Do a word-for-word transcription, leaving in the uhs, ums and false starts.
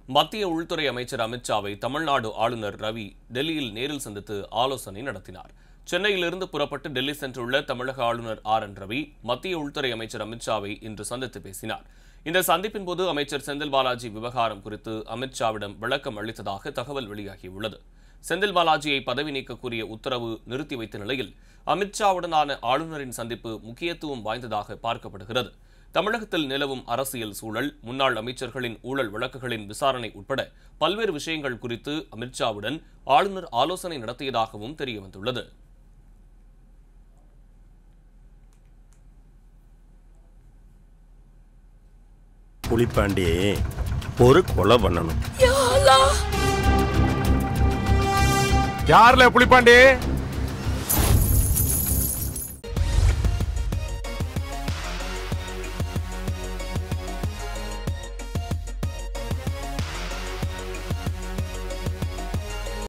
மத்திய உள்துறை அமைச்சர் அமித் ஷாவை தமிழ்நாடு ஆளுநர் ரவி டெல்லியில் நேரில் சந்தித்து ஆலோசனை நடத்தினார். சென்னையிலிருந்து புறப்பட்டு டெல்லி சென்றுள்ள தமிழக ஆளுநர் ஆர் என் ரவி மத்திய உள்துறை அமைச்சர் அமித் ஷாவை இன்று சந்தித்து பேசினார். இந்த சந்திப்பின் போது அமைச்சர் செந்தில் பாலாஜி விவகாரம் குறித்து அமித் ஷாவிடம் விளக்கம் அளித்ததாக தகவல் வெளியாகியுள்ளது. செந்தில் பாலாஜியை பதவி நீக்கக்கூடிய உத்தரவு நிறுத்தி வைத்த நிலையில் அமித் ஷாவுடனான ஆளுநரின் சந்திப்பு முக்கியத்துவம் வாய்ந்ததாக பார்க்கப்படுகிறது. தமிழகத்தில் நிலவும் அரசியல் சூழல், முன்னாள் அமைச்சர்களின் ஊழல் வழக்குகளின் விசாரணை உட்பட பல்வேறு விஷயங்கள் குறித்து அமித் ஷாவுடன் ஆளுநர் ஆலோசனை நடத்தியதாகவும் தெரியவந்துள்ளது. புலிப்பாண்டி ஒரு கொலை பண்ணணும். யார்ல புலிப்பாண்டி?